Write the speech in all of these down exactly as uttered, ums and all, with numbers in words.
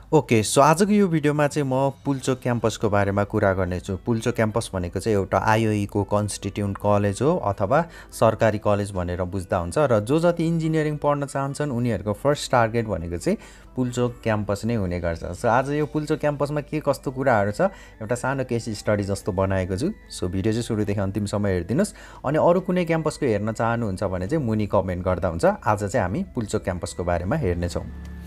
Okay so आजको यो भिडियोमा चाहिँ म पुल्चोक क्याम्पसको बारेमा कुरा गर्नेछु। पुल्चोक क्याम्पस भनेको चाहिँ एउटा आइओई को कन्स्टिट्युन्ट कलेज हो अथवा सरकारी कलेज भनेर बुझ्दा हुन्छ र जो जति इन्जिनियरिङ पढ्न चाहन्छन् उनीहरूको फर्स्ट टार्गेट भनेको चाहिँ पुल्चोक क्याम्पस नै हुने गर्छ। सो आज यो पुल्चोक क्याम्पसमा के कस्तो कुराहरू छ एउटा सानो केस स्टडी जस्तो बनाएको छु। सो भिडियो चाहिँ सुरुदेखि अन्तिमसम्म हेरिदिनुहोस् अनि अरू कुनै क्याम्पसको हेर्न चाहनुहुन्छ भने चाहिँ मुनि कमेन्ट गर्दा हुन्छ। आज चाहिँ हामी पुल्चोक क्याम्पसको बारेमा हेर्नेछौँ।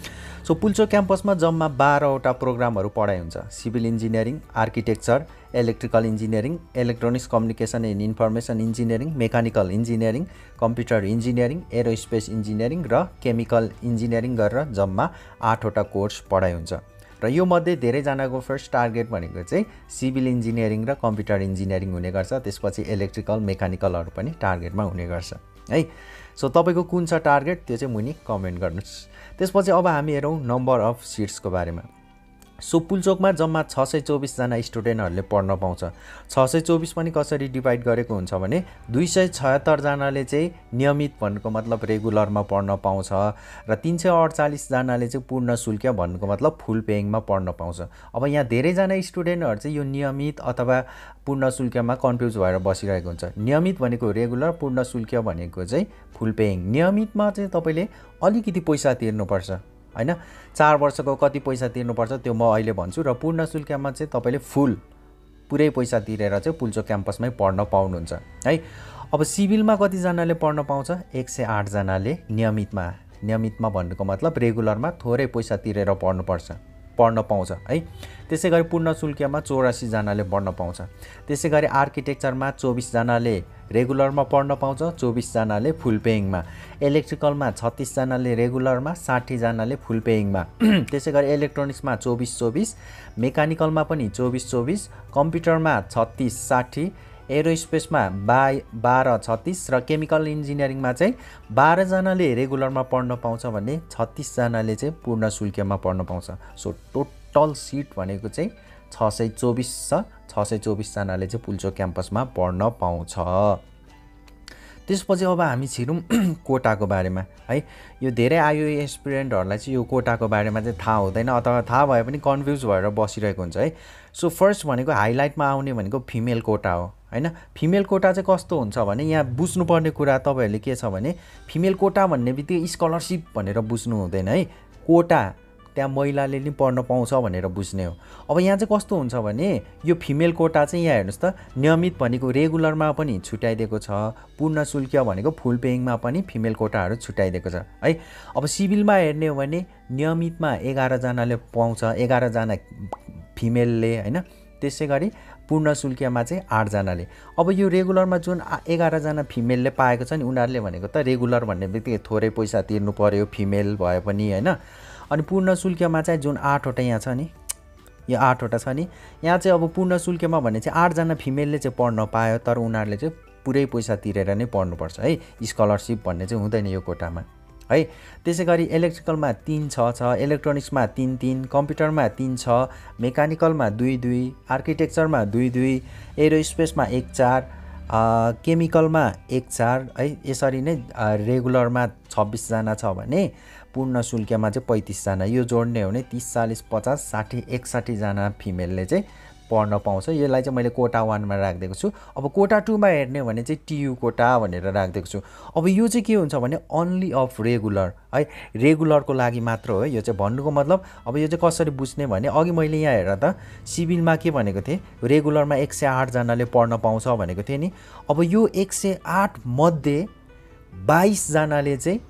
सो पुल्चोक क्याम्पसमा जम्मा बाह्रवटा प्रोग्रामहरू पढाइ हुन्छ। Civil engineering, architecture, electrical engineering, electronics communication and information engineering, mechanical engineering, computer engineering, aerospace engineering र केमिकल इन्जिनियरिङ गरेर जम्मा आठवटा कोर्स पढाइ हुन्छ। र यो मध्ये धेरैजनाको फर्स्ट टार्गेट भनेको चाहिँ सिभिल इन्जिनियरिङ र कम्प्युटर इन्जिनियरिङ हुने गर्छ। त्यसपछि इलेक्ट्रिकल, मेकानिकलहरू पनि टार्गेटमा हुने गर्छ है। सो तपाईँको कुन छ टार्गेट त्यो चाहिँ मुनि कमेन्ट गर्नुहोस्। त्यसपछि अब हामी हेरौँ नम्बर अफ सिट्सको बारेमा। सो पुल्चोकमा जम्मा छ सय चौबिसजना स्टुडेन्टहरूले पढ्न पाउँछ। छ सय चौबिस पनि कसरी डिभाइड गरेको हुन्छ भने दुई सय छयत्तरजनाले चाहिँ नियमित भन्नुको मतलब रेगुलरमा पढ्न पाउँछ र तिन सय अडचालिसजनाले चाहिँ पूर्ण शुल्क भन्नुको मतलब फुल पेइङमा पढ्न पाउँछ। अब यहाँ धेरैजना स्टुडेन्टहरू चाहिँ यो नियमित अथवा पूर्ण शुल्कमा कन्फ्युज भएर बसिरहेको हुन्छ। नियमित भनेको रेगुलर, पूर्ण शुल्क भनेको चाहिँ फुल पेइङ। नियमितमा चाहिँ तपाईँले अलिकति पैसा तिर्नुपर्छ हैन, चार वर्षको कति पैसा तिर्नुपर्छ त्यो म अहिले भन्छु र पूर्ण शुल्कमा चाहिँ तपाईँले फुल पुरै पैसा तिरेर चाहिँ पुल्चोक क्याम्पसमै पढ्न पाउनुहुन्छ है। अब सिभिलमा कतिजनाले पढ्न पाउँछ? एक सय आठजनाले नियमितमा। नियमितमा भन्नुको मतलब रेगुलरमा थोरै पैसा तिरेर पढ्नुपर्छ पढ्न पाउँछ है। त्यसै गरी पूर्ण शुल्कमा चौरासीजनाले पढ्न पाउँछ। त्यसै गरी आर्किटेक्चरमा चौबिसजनाले रेगुलरमा पढ्न पाउँछ, चौबिसजनाले फुल पेइङमा। इलेक्ट्रिकलमा छत्तिसजनाले रेगुलरमा, साठीजनाले फुल पेइङमा। त्यसै गरी इलेक्ट्रोनिक्समा चौबिस चौबिस, मेकानिकलमा पनि चौबिस चौबिस, कम्प्युटरमा छत्तिस साठी, एरोस्पेसमा बा बाह्र छत्तिस र केमिकल इन्जिनियरिङमा चाहिँ बाह्रजनाले रेगुलरमा पढ्न पाउँछ भने छत्तिसजनाले चाहिँ पूर्ण शुल्कमा पढ्न पाउँछ। सो टोटल सिट भनेको चाहिँ छ सय चौबिस छ। छ सय चौबिसजनाले चाहिँ पुल्चोक क्याम्पसमा पढ्न पाउँछ। त्यसपछि अब हामी छिरौँ कोटाको बारेमा है। यो धेरै आइओई एस्पिरेन्टहरूलाई चाहिँ यो कोटाको बारेमा चाहिँ थाहा हुँदैन अथवा थाहा भए पनि कन्फ्युज भएर बसिरहेको हुन्छ है। सो फर्स्ट भनेको हाइलाइटमा आउने भनेको फिमेल कोटा हो हैन। फिमेल कोटा चाहिँ कस्तो हुन्छ भने यहाँ बुझ्नुपर्ने कुरा तपाईँहरूले के छ भने फिमेल कोटा भन्ने बित्तिकै स्कलरसिप भनेर बुझ्नु हुँदैन है। कोटा त्यहाँ महिलाले नि पढ्न पाउँछ भनेर बुझ्ने हो। अब यहाँ चाहिँ कस्तो हुन्छ भने यो फिमेल कोटा चाहिँ यहाँ हेर्नुहोस् त, नियमित भनेको रेगुलरमा पनि छुट्याइदिएको छ, पूर्ण शुल्क भनेको फुल पेइङमा पनि फिमेल कोटाहरू छुट्याइदिएको छ है। अब सिभिलमा हेर्ने हो भने नियमितमा एघारजनाले पाउँछ, एघारजना फिमेलले हैन। त्यसै गरी पूर्ण शुल्कमा चाहिँ आठजनाले। अब यो रेगुलरमा जुन एघारजना फिमेलले पाएको छ नि उनीहरूले भनेको त रेगुलर भन्ने बित्तिकै थोरै पैसा तिर्नु पर्यो फिमेल भए पनि हैन। अनि पूर्ण शुल्कमा चाहिँ जुन आठवटा यहाँ छ नि, यो आठवटा छ नि, यहाँ चाहिँ अब पूर्ण शुल्कमा भने चाहिँ आठजना फिमेलले चाहिँ पढ्न पायो तर उनीहरूले चाहिँ पुरै पैसा तिरेर नै पढ्नुपर्छ है। स्कलरसिप भन्ने चाहिँ हुँदैन यो कोटामा है। त्यसै गरी इलेक्ट्रिकलमा तिन छ छ, इलेक्ट्रोनिक्समा तिन तिन, कम्प्युटरमा तिन छ, मेकानिकलमा दुई दुई, आर्किटेक्चरमा दुई दुई, एरोस्पेसमा एक चार, केमिकलमा एक चार है। यसरी नै रेगुलरमा छब्बिसजना छ भने पूर्ण शुल्कमा चाहिँ पैँतिसजना। यो जोड्ने हो भने तिस चालिस पचास साठी एकसाठीजना फिमेलले चाहिँ पढ्न पाउँछ। यसलाई चाहिँ मैले कोटा वानमा राखिदिएको छु। अब कोटा टूमा हेर्ने हो भने चाहिँ टियु कोटा भनेर राखिदिएको छु। अब यो चाहिँ के हुन्छ भने अन्ली अफ रेगुलर है, रेगुलरको लागि मात्र हो। यो चाहिँ भन्नुको मतलब अब यो चाहिँ कसरी बुझ्ने भने अघि मैले यहाँ हेर त सिभिलमा के भनेको थिएँ, रेगुलरमा एक सय आठजनाले पढ्न पाउँछ भनेको थिएँ नि। अब यो एक सय आठ मध्ये बाइसजनाले चाहिँ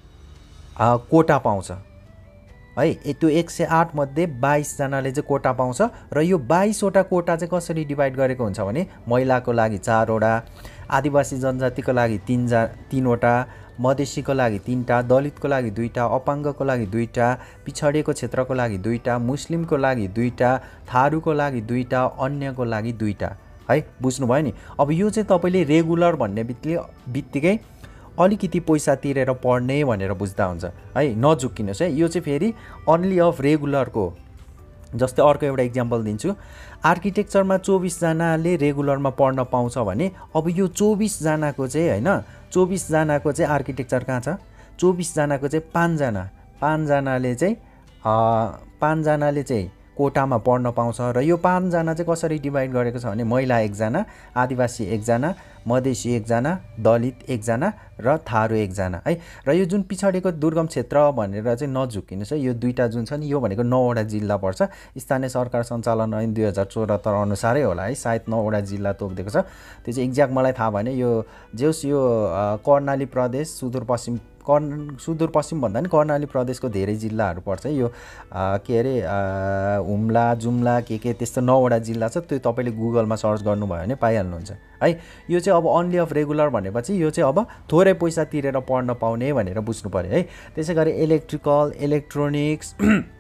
कोटा पाउँछ है। त्यो एक सय आठ मध्ये बाइसजनाले चाहिँ कोटा पाउँछ र यो बाइसवटा कोटा चाहिँ कसरी डिभाइड गरेको हुन्छ भने महिलाको लागि चारवटा, आदिवासी जनजातिको लागि तिन जा तिनवटा, मधेसीको लागि तिनवटा, दलितको लागि दुईवटा, अपाङ्गको लागि दुईवटा, पिछडिएको क्षेत्रको लागि दुईवटा, मुस्लिमको लागि दुईवटा, थारूको लागि दुईवटा, अन्यको लागि दुईवटा है। बुझ्नुभयो नि। अब यो चाहिँ तपाईँले रेगुलर भन्ने बित्तिकै बित्तिकै अलिकति पैसा तिरेर पढ्ने भनेर बुझ्दा हुन्छ है, नझुक्किनुहोस् है। यो चाहिँ फेरि अन्ली अफ रेगुलरको। जस्तै अर्को एउटा इक्जाम्पल दिन्छु। आर्किटेक्चरमा चौबिसजनाले रेगुलरमा पढ्न पाउँछ भने अब यो चौबिसजनाको चाहिँ हैन, चौबिसजनाको चाहिँ आर्किटेक्चर कहाँ छ, चौबिसजनाको चाहिँ पाँचजना पाँचजनाले चाहिँ पाँचजनाले चाहिँ कोटामा पढ्न पाउँछ र यो पाँचजना चाहिँ कसरी डिभाइड गरेको छ भने महिला एकजना, आदिवासी एकजना, मधेसी एकजना, दलित एकजना र थारू एकजना है। र यो जुन पिछडेको दुर्गम क्षेत्र भनेर चाहिँ नझुक्किनुहोस् है, यो दुईवटा जुन छ नि यो भनेको नौवटा जिल्ला पर्छ। स्थानीय सरकार सञ्चालन ऐन दुई हजार चौहत्तर अनुसारै होला है, सायद नौवटा जिल्ला तोकिदिएको छ, त्यो चाहिँ एक्ज्याक्ट मलाई थाहा भएन। यो जेउस यो कर्णाली प्रदेश, सुदूरपश्चिम कर् सुदूरपश्चिम भन्दा नि कर्णाली प्रदेशको धेरै जिल्लाहरू पर्छ है। यो के अरे हुम्ला जुम्ला के के त्यस्तो नौवटा जिल्ला छ, त्यो तपाईँले गुगलमा सर्च गर्नुभयो भने पाइहाल्नुहुन्छ है। यो चाहिँ अब अन्ली अफ रेगुलर भनेपछि यो चाहिँ अब थोरै पैसा तिरेर पढ्न पाउने भनेर बुझ्नु पऱ्यो है। त्यसै गरी electrical, electronics,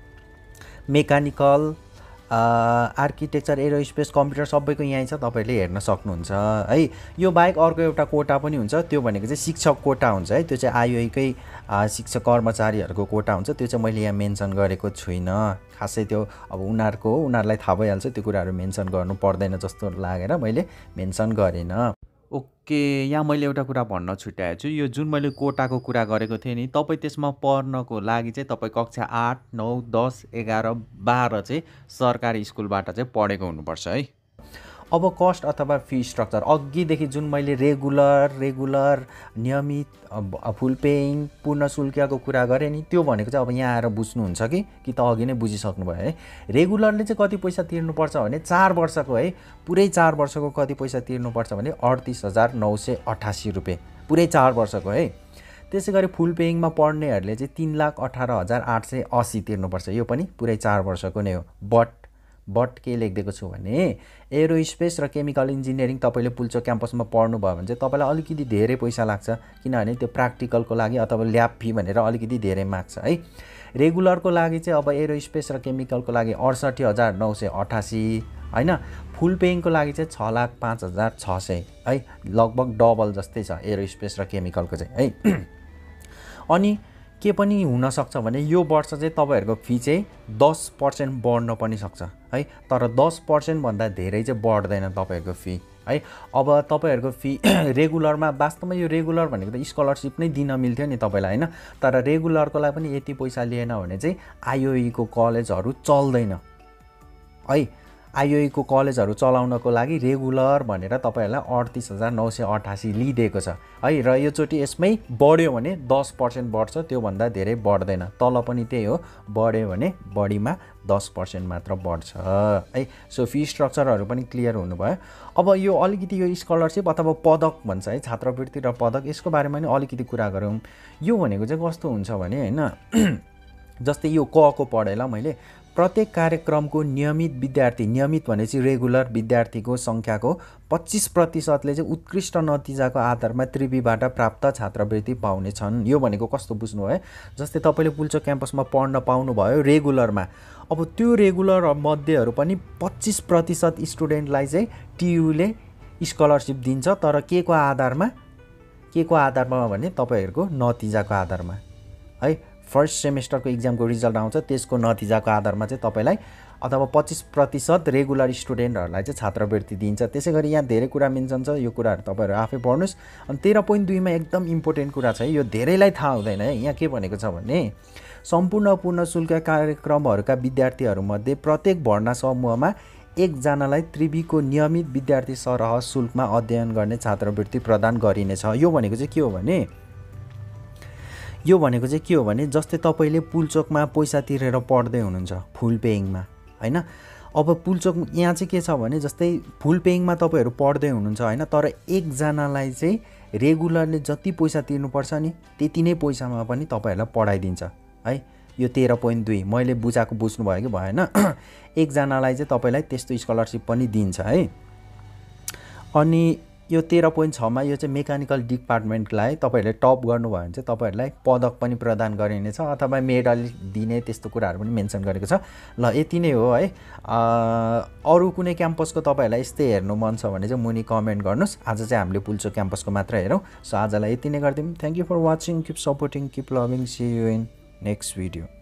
mechanical, architecture, aerospace, computer सबैको यहीँ छ, तपाईँले हेर्न सक्नुहुन्छ है। यो बाहेक अर्को एउटा कोटा पनि हुन्छ, त्यो भनेको चाहिँ शिक्षक कोटा हुन्छ है। त्यो चाहिँ आइओईकै शिक्षक कर्मचारीहरूको कोटा हुन्छ, त्यो चाहिँ मैले यहाँ मेन्सन गरेको छुइनँ खासै। त्यो अब उनीहरूको हो, उनीहरूलाई थाहा भइहाल्छ, त्यो कुराहरू मेन्सन गर्नु पर्दैन जस्तो लागेर मैले मेन्सन गरिनँ। ओके, यहाँ मैले एउटा कुरा भन्न छुट्याएको छु। यो जुन मैले कोटाको कुरा गरेको थिएँ नि, तपाईँ त्यसमा पढ्नको लागि चाहिँ तपाईँ कक्षा आठ, नौ, दस, एघार, बाह्र चाहिँ सरकारी स्कुलबाट चाहिँ पढेको हुनुपर्छ है। अब कस्ट अथवा फी स्ट्रक्चर अघिदेखि जुन मैले रेगुलर रेगुलर नियमित, फुल पेइङ, पूर्ण शुल्कको कुरा गरेँ नि, त्यो भनेको चाहिँ अब यहाँ आएर बुझ्नुहुन्छ कि कि त अघि नै बुझिसक्नुभयो है। रेगुलरले चाहिँ कति पैसा तिर्नुपर्छ भने चार वर्षको है, पुरै चार वर्षको कति पैसा तिर्नुपर्छ भने अडतिस हजार नौ सय अठासी रुपियाँ, पुरै चार वर्षको है। त्यसै गरी फुल पेइङमा पढ्नेहरूले चाहिँ तिन लाख अठार हजार आठ सय असी तिर्नुपर्छ, यो पनि पुरै चार वर्षको नै हो। बट बट के लेखिदिएको छु भने एरोस्पेस र केमिकल इन्जिनियरिङ तपाईँले पुल्चोक क्याम्पसमा पढ्नुभयो भने चाहिँ तपाईँलाई अलिकति धेरै पैसा लाग्छ, किनभने त्यो प्र्याक्टिकलको लागि अथवा ल्याब फी भनेर अलिकति धेरै माग्छ है। रेगुलरको लागि चाहिँ अब एरोस्पेस र केमिकलको लागि अडसट्ठी हजार नौ सय अठासी होइन। फुल पेइङको लागि चाहिँ छ लाख पाँच हजार छ सय है, लगभग डबल जस्तै छ एरोस्पेस र केमिकलको चाहिँ है। अनि के पनि हुनसक्छ भने यो वर्ष चाहिँ तपाईँहरूको फी चाहिँ दस पर्सेन्ट बढ्न पनि सक्छ है, तर दस पर्सेन्टभन्दा धेरै चाहिँ बढ्दैन तपाईँहरूको फी है। अब तपाईँहरूको फी रेगुलरमा, वास्तवमा यो रेगुलर भनेको त स्कलरसिप नै दिन मिल्थ्यो नि तपाईँलाई होइन, तर रेगुलरको लागि पनि यति पैसा लिएन भने चाहिँ आइओईको कलेजहरू चल्दैन है। आइओईको कलेजहरू चलाउनको लागि रेगुलर भनेर तपाईँहरूलाई अडतिस हजार नौ सय अठासी लिइदिएको छ है। र योचोटि यसमै बढ्यो भने दस पर्सेन्ट बढ्छ, त्योभन्दा धेरै बढ्दैन। तल पनि त्यही हो, बढ्यो भने बढीमा दस पर्सेन्ट मात्र बढ्छ है। सो फी स्ट्रक्चरहरू पनि क्लियर हुनुभयो। अब यो अलिकति यो स्कलरसिप अथवा पदक भन्छ है, छात्रवृत्ति र पदक, यसको बारेमा नि अलिकति कुरा गरौँ। यो भनेको चाहिँ कस्तो हुन्छ भने होइन, जस्तै यो कको पढेँ ल मैले, प्रत्येक कार्यक्रमको नियमित विद्यार्थी, नियमित भनेपछि रेगुलर विद्यार्थीको सङ्ख्याको पच्चिस प्रतिशतले चाहिँ उत्कृष्ट नतिजाको आधारमा त्रिवीबाट प्राप्त छात्रवृत्ति पाउनेछन्। यो भनेको कस्तो बुझ्नु है, जस्तै तपाईँले पुल्चोक क्याम्पसमा पढ्न पाउनुभयो रेगुलरमा, अब त्यो रेगुलर मध्येहरू पनि पच्चिस प्रतिशत स्टुडेन्टलाई चाहिँ टियुले स्कलरसिप दिन्छ, तर के को आधारमा, के को आधारमा भने तपाईँहरूको नतिजाको आधारमा है। फर्स्ट सेमेस्टरको इक्जामको रिजल्ट आउँछ, त्यसको नतिजाको आधारमा चाहिँ तपाईँलाई अथवा पच्चिस प्रतिशत रेगुलर स्टुडेन्टहरूलाई चाहिँ छात्रवृत्ति दिन्छ। त्यसै गरी यहाँ धेरै कुरा मेन्सन छ, यो कुराहरू तपाईँहरू आफै पढ्नुहोस्। अनि तेह्र पोइन्ट दुईमा एकदम इम्पोर्टेन्ट कुरा छ, यो धेरैलाई थाहा हुँदैन है। यहाँ के भनेको छ भने सम्पूर्ण पूर्ण शुल्क कार्यक्रमहरूका विद्यार्थीहरूमध्ये प्रत्येक भर्ना समूहमा एकजनालाई त्रिवीको नियमित विद्यार्थी सरह शुल्कमा अध्ययन गर्ने छात्रवृत्ति प्रदान गरिनेछ। यो भनेको चाहिँ के हो भने यो भनेको चाहिँ के हो भने जस्तै तपाईँले पुल्चोकमा पैसा तिरेर पढ्दै हुनुहुन्छ फुल पेइङमा होइन। अब पुल्चोक यहाँ चाहिँ के छ भने जस्तै फुल पेइङमा तपाईँहरू पढ्दै हुनुहुन्छ होइन, तर एकजनालाई चाहिँ रेगुलरले जति पैसा तिर्नुपर्छ नि त्यति नै पैसामा पनि तपाईँहरूलाई पढाइदिन्छ है। यो तेह्र पोइन्ट दुई मैले बुझाएको बुझ्नुभयो कि भएन। एकजनालाई चाहिँ तपाईँलाई त्यस्तो स्कलरसिप पनि दिन्छ है। अनि यो तेह्र पोइन्ट छमा यो चाहिँ मेकानिकल डिपार्टमेन्टलाई तपाईँहरूले टप गर्नुभयो भने चाहिँ तपाईँहरूलाई पदक पनि प्रदान गरिनेछ अथवा मेडल दिने, त्यस्तो कुराहरू पनि मेन्सन गरेको छ। ल यति नै हो है। अरू कुनै क्याम्पसको तपाईँहरूलाई यस्तै हेर्नु मन छ भने चाहिँ मुनि कमेन्ट गर्नुहोस्। आज चाहिँ हामीले पुल्चोक क्याम्पसको मात्र हेरौँ। सो आजलाई यति नै गरिदिउँ। Thank you for watching, keep supporting, keep loving, see you in next video.